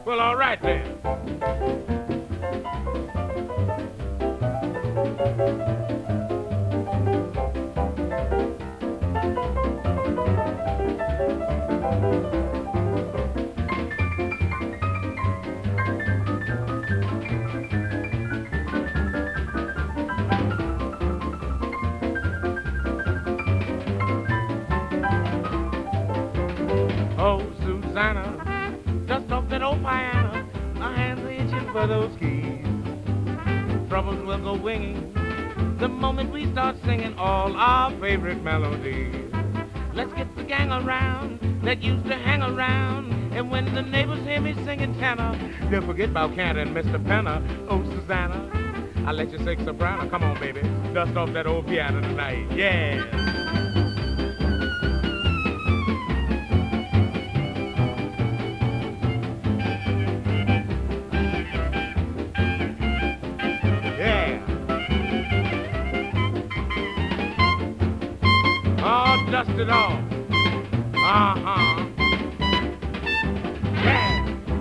Well, all right then. Oh, Susanna, dust off that old piano. My hands are itching for those keys. Troubles will go winging the moment we start singing all our favorite melodies. Let's get the gang around that used to hang around. And when the neighbors hear me singing tenor, they'll forget about Cantor and Mr. Penner. Oh, Susanna, I'll let you sing soprano. Come on, baby, dust off that old piano tonight. Yeah. Dust it off. Uh-huh. Yeah.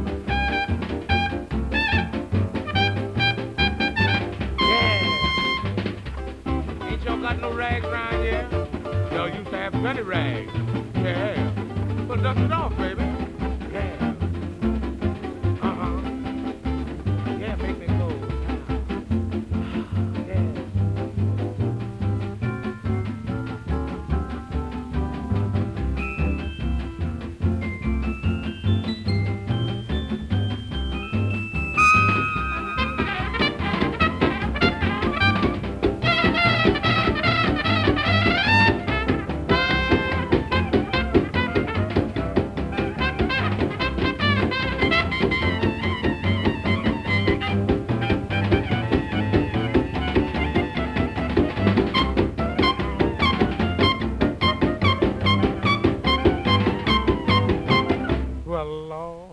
Yeah. Ain't y'all got no rags around here? Y'all used to have plenty rags. Yeah. Well, dust it off, baby. Yeah. Uh-huh. Yeah, make me go. Yeah. Well, Lord.